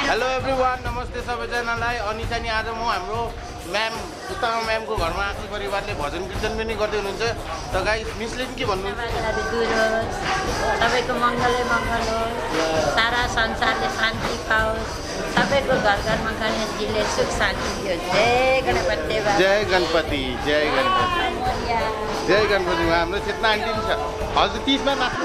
Hello everyone, नमस्ते सबैजनालाई। अनिता नि आज म हाम्रो म्याम उत्तमा म्यामको घरमा आफ्नो परिवारले भजन कीर्तन पनि गर्दै हुनुहुन्छ। त गाइस मिसले के भन्नु? सबैको मङ्गलै मङ्गल होस्, सारा संसारले शान्ति पाओस्, सबैको घर घरमा गणेशजीले सुख शान्ति दियोस्। जय गणपति देवा, जय गणपति, जय गणपति, जय गणपति। हाम्रो चेतना आन्टी छ हजुर 30 मा नाच्नु।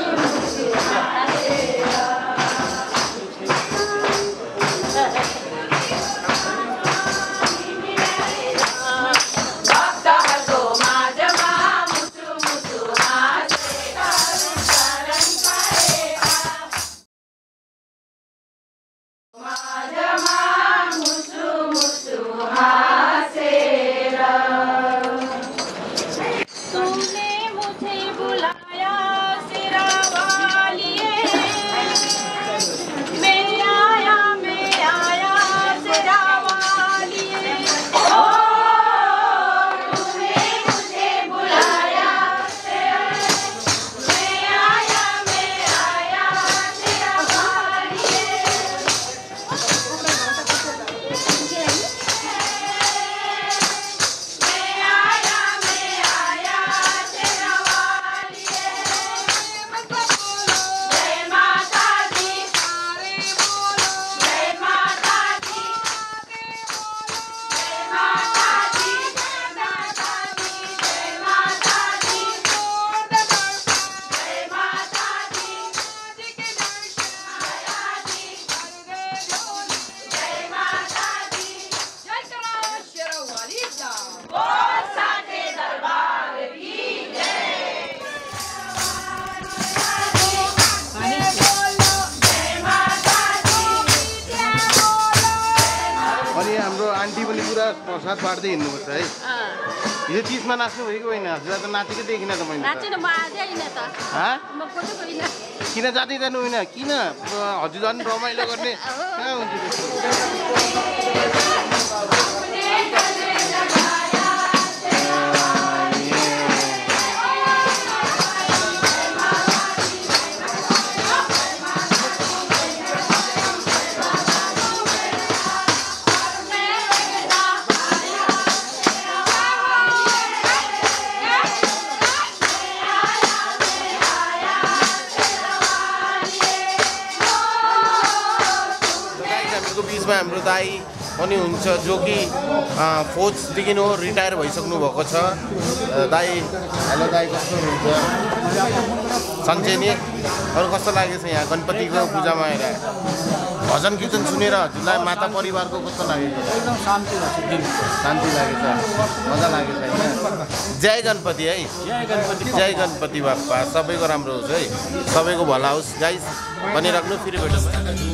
आन्टी पनि पुरा प्रसाद बाँड्दै हिँड्नुपर्छ है। यो 30 मा नाच्नु भएको होइन? हजुर त नाचेकै देखिन त मैले। किन जाँदै जानु होइन? किन हजुर झन् रमाइलो गर्ने कहाँ हुन्छ त्यस्तो? बीचमा हाम्रो दाई पनि हुन्छ जो कि फौजदेखि हो रिटायर भइसक्नु भएको छ। दाई हेलो दाई, कस्तो हुनुहुन्छ? सन्चै नि? अरू कस्तो लागेको छ यहाँ गणपतिको पूजामा आएर भजन कीर्तन सुनेर हजुरलाई माता परिवारको कस्तो लागेको? एकदम शान्ति लाग्छ, शान्ति लागेको छ, मजा लागेको छ होइन? जय गणपति है, जय गणपति बाप्पा, सबैको राम्रो होस् है, सबैको भला होस् गाइस भनिराख्नु। फेरि भेटौँ।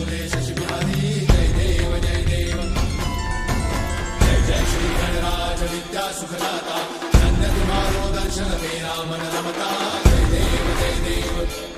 विद्या सुखदाता धन्य तुम्हारो दर्शन तेरा मन रमता। जय देव जय देव,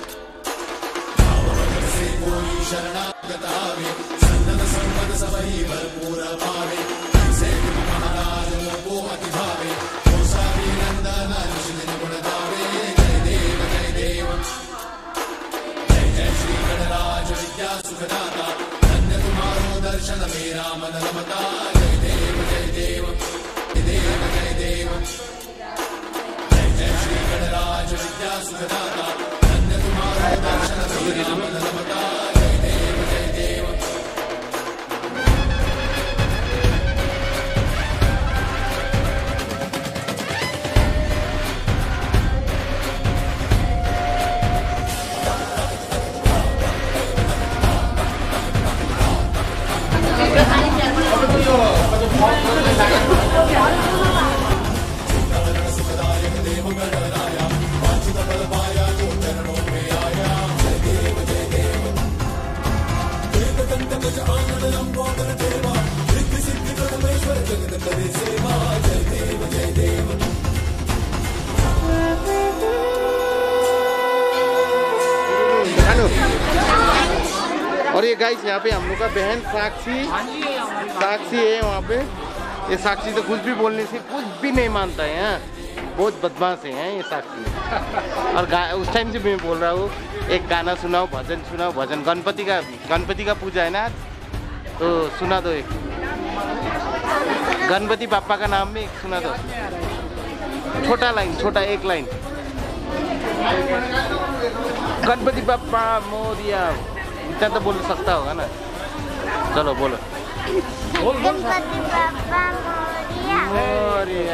भाववत से कोई शरणागत आवे, सन्नत संपद सबही भरपूर पावे। से महाराज को अति भावे, गोसावी नंदन ऋषि गुण गावे। जय देव जय देव, जय जय श्री गणराज विद्या सुखदाता धन्य तुम्हारो दर्शन मेरा मन रमता। जय देव जय देव, जय देव, जय जय श्री गणराज विद्या सुखदाता धन्य तुम्हारा दर्शन मेरा मन रमता। जय देव जय देव। और ये गाइस यहाँ पे हम लोग का बहन साक्षी है वहाँ पे। ये साक्षी तो कुछ भी बोलने से कुछ भी नहीं मानता है यहाँ, बहुत बदमाश है ये साक्षी। और उस टाइम से मैं बोल रहा हूँ एक गाना सुनाओ, भजन सुनाओ। भजन गणपति का पूजा है ना आज, तो सुना दो एक गणपति बाप्पा का नाम में एक सुना दो छोटा लाइन छोटा एक लाइन गणपति बाप्पा मोरिया इतना तो बोल सकता होगा ना चलो बोलो गणपति बाप्पा मोरिया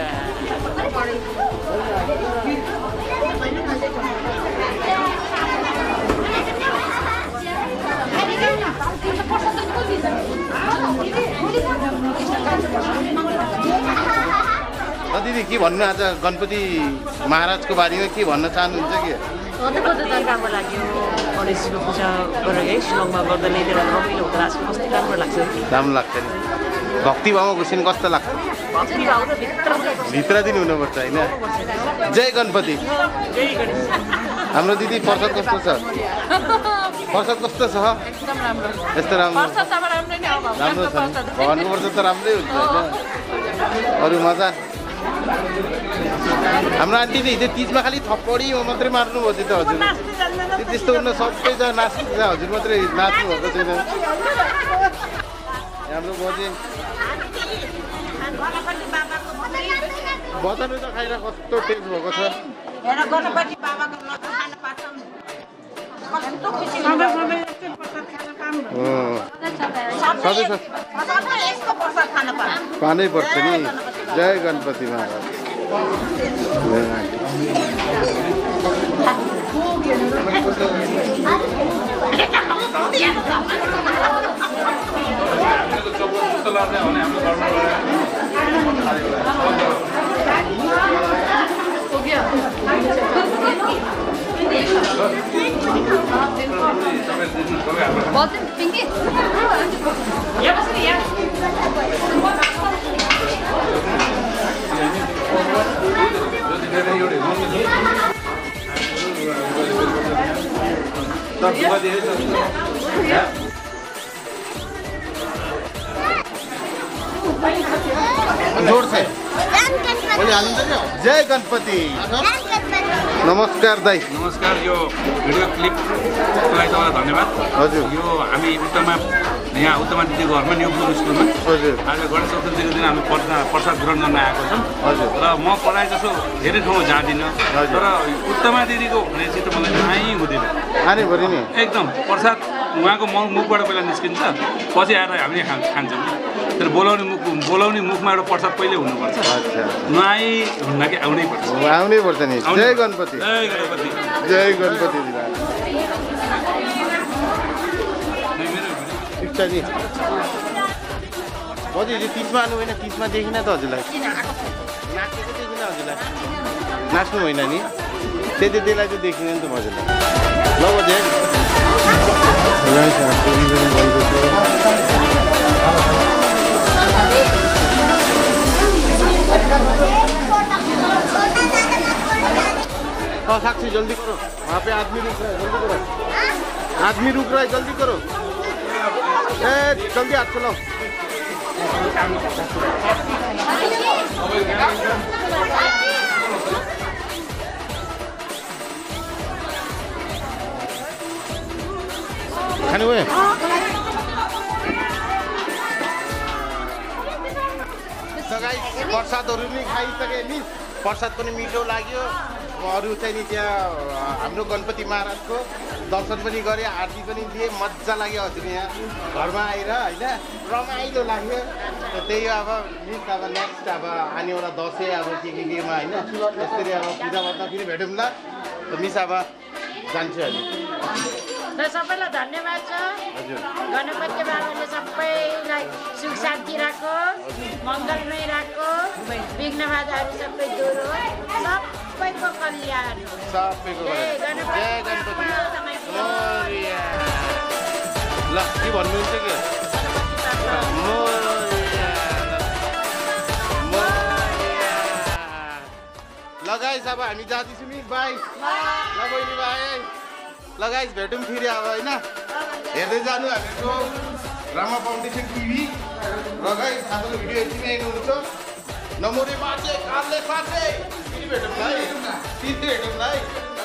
दिदी के भन्नु आज गणपति महाराजको बारेमा के भन्न चाहनुहुन्छ कि राम्रो लाग्यो गणेशजीको पूजा गरेर है शिलङमा गर्दा नै धेरै रमाइलो हुँदो रहेछ कस्तो राम्रो लाग्छ राम्रो लाग्छ नि भक्तिभावमा घुसिन कस्तो लाग्छ भक्तिभाव र भित्र दिन हुनुपर्छ होइन जय गणपति हाम्रो दिदी प्रसाद कस्तो छ प्रसाद कस्तो छ एकदम राम्रो यस्तो राम्रो राम्रो छ भगवानको प्रसाद त राम्रै हुन्छ होइन अरू मजा हाम्रो आन्टीले हिजो तिजमा खालि थप्पडी मात्रै मार्नुभयो त्यो त हजुर त्यस्तो हुन सबैजना नाच्छ हजुर मात्रै नाच्नु भएको छैन हाम्रो बजे बजानु त खाएर कस्तो टेस्ट भएको छ गणपति बाबाको खान पाउँछौँ कस्तो खुसी पानै पर्छ नि जय गणपति महाराज जोड से जय गणपति नमस्कार दाइ नमस्कार यो भिडियो क्लिपलाई तपाईँलाई धन्यवाद हजुर यो हामी उत्तरमा यहाँ उत्तमा दिदीको घरमा न्यू ब्लू स्कुलमा हजुर आज गणेश चतुर्थीको दिन हामी प्रसाद ग्रहण गर्न आएको छौँ हजुर र म पढाइ जसो धेरै ठाउँमा जाँदिनँ तर उत्तमा दिदीको भनेपछि त मलाई आइ हुँदैन आने भरि नि एकदम प्रसाद उहाँको मुखबाट पहिला निस्किन्छ पछि आएर हामीले खान्छौँ तर बोलाउने मुखमा एउटा प्रसाद पहिले हुनुपर्छ नआई हुन्न कि आउनै पर्छ आउनै पर्छ नि जय गणपति जय गणपति जय गणपति ठिक छ नि बजी हिजो तिजमा आउनु होइन तिजमा देखिन त हजुरलाई नाचेको देखिन हजुरलाई नाच्नु होइन नि त्यसलाई चाहिँ देखिन नि त हजुरलाई ल बजे साक्षी जल्दी करो वहाँ पे आदमी रुक रहा है जल्दी करो आदमी रुक रहा है जल्दी करो जल्दी हाथ चलाओ खाने हुए प्रसादहरू पनि खाइसके नि प्रसाद पनि मिठो लाग्यो अरू चाहिँ नि त्यहाँ हाम्रो गणपति महाराजको दर्शन पनि गरेँ आरती पनि दिएँ मजा लाग्यो हजुर यहाँ घरमा आएर होइन रमाइलो लाग्यो त्यही अब मिस अब नेक्स्ट अब आनेवाला दसैँ अब केमा होइन त्यसरी अब पूजा गर्दाखेरि भेटौँ ल मिस अब जान्छु अहिले र सबैलाई धन्यवाद छ गणपति बाबाले सबैलाई सुख शान्ति राखोस् मङ्गलमय राखोस् विघ्न बाधाहरू सबै दूर होस् सबैको कल्याण सबैको जय गणपति मोरिया ल के भन्नुहुन्छ कि मोरिया मोरिया ल गाइस अब हामी जाँदैछौँ नि बाई ल बहिनी बाई ल गाइस भेटौँ फेरि अब होइन हेर्दै जानु हामीहरूको रामा फाउन्डेसन टिभी र गाइस आजको भिडियो यति नै हेर्नुहुन्छ नमोरे बाजे कालले साथे फेरि भेटौँ ल है